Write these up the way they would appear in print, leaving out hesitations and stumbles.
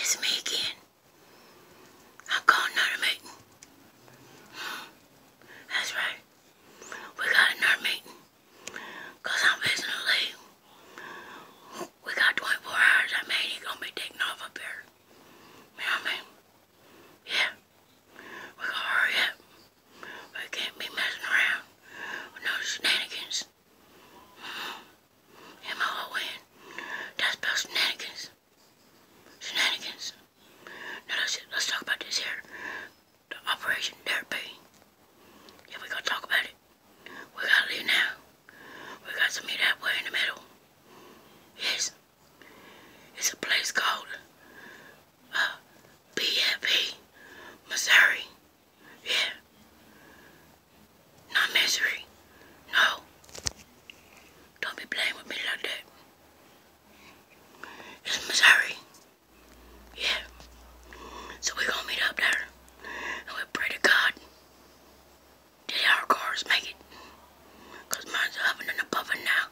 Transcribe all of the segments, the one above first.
It's me again. I'm calling another meeting. That's right. We got another meeting. Cause I'm visiting to leave. We got 24 hours. That man ain't gonna be taking off up here. You know what I mean? Yeah. We gotta hurry up. We can't be messing around with no shenanigans. M-O-O-N. That's spelled shenanigans. Shenanigans. Now let's talk about this here. The Operation Therapy. Yeah, we gotta talk about it. We gotta leave now. We got to meet halfway in the middle. Yes. It's a place called BFP, Missouri. Yeah. Not Missouri. No. Don't be playing with me like that. It's Missouri. Yeah. So we're gonna meet up there. And we pray to God that our cars make it. Cause mine's huffing and puffing now.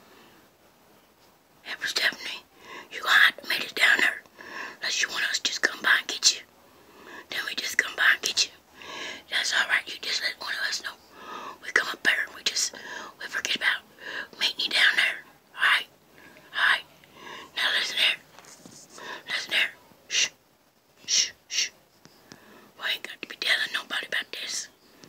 And for Stephanie, you're gonna have to meet us down there. Unless you want us to just come by and get you. Then we just come by and get you. That's alright, you just let one of us know. We come up there and we forget about meeting you down there. Alright? Alright. Now listen here. Listen here. Shh. Shh. Shh. We ain't got to be telling nobody about this.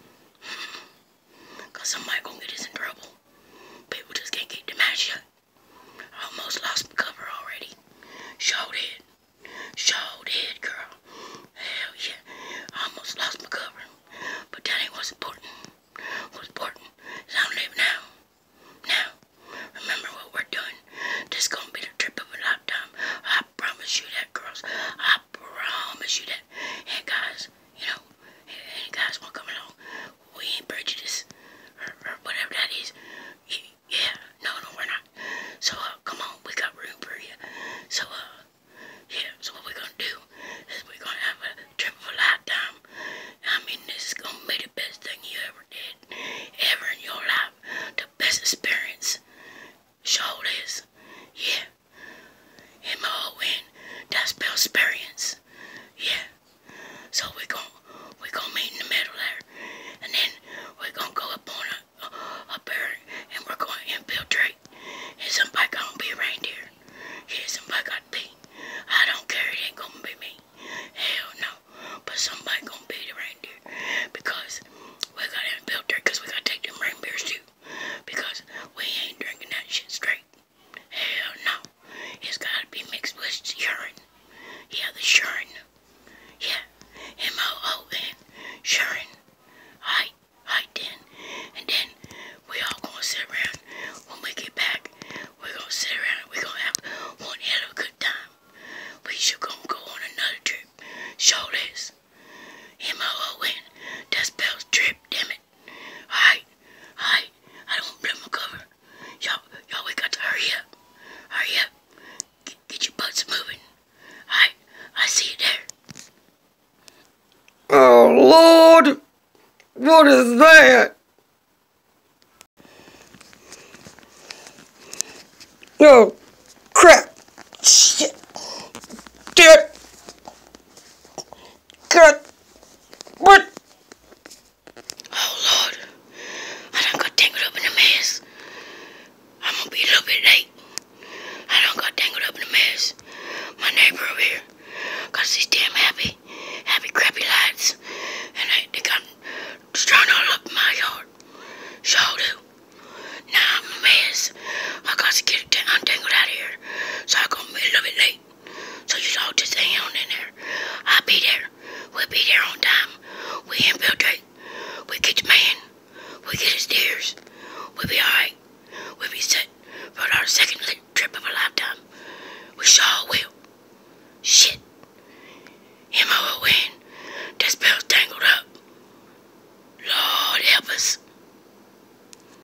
Cause somebody gonna get us in trouble. People just can't keep their mouth shut. I almost lost my cover already. Sure did. Sure did, girl. Hell yeah. I almost lost my cover. But that ain't what's important. What's important is I'm living now. Now, remember what we're doing. This is gonna be the trip of a lifetime. I promise you that, girls. I promise you that. And guys, you know, any guys wanna come along, we ain't prejudiced. Or whatever that is. Yeah, no, we're not. So, come on, we got room for you. So, yeah, so what we're gonna do is we're gonna have a trip of a lifetime. I mean, this is gonna be the best thing you ever did. Ever in your life. The best experience. Sure is. Yeah. M-O-O-N. That spells experience. Yeah. So we're gonna meet in the middle there. And then we're gonna go up on up there and we're gonna infiltrate. And somebody gonna be a reindeer. Yeah, somebody got to be. I don't care, it ain't gonna be me. Hell no. But somebody gonna be the reindeer. Because we gotta infiltrate, because we gotta take them reindeers too. Because we ain't drinking that shit straight. Hell no. It's gotta be mixed with urine. Yeah, the urine. Yeah. M-O-O-N. Urine. Alright then. And then we all gonna sit around. When we get back, we're gonna sit around and we're gonna have one hell of a good time. We should go on another trip. Sure is. M-O-O-N. That spells trip, damn it. Alright. I don't want to blow my cover. Y'all, we got to hurry up. Hurry up. Get your butts moving. Alright. I see you there. Oh, Lord! What is that? Oh, crap! Shit! Dude! God! What? Oh, Lord. I done got tangled up in a mess. I'm gonna be a little bit late. I done got tangled up in a mess. My neighbor over here got these damn happy crappy lights. And they got strung all up in my yard. Sure do. Now I'm a mess. I got to get it untangled out of here. So I'm gonna be a little bit late. So you all just hang on in there. I'll be there. We'll be there on time. We infiltrate. We get the man. We get his deal.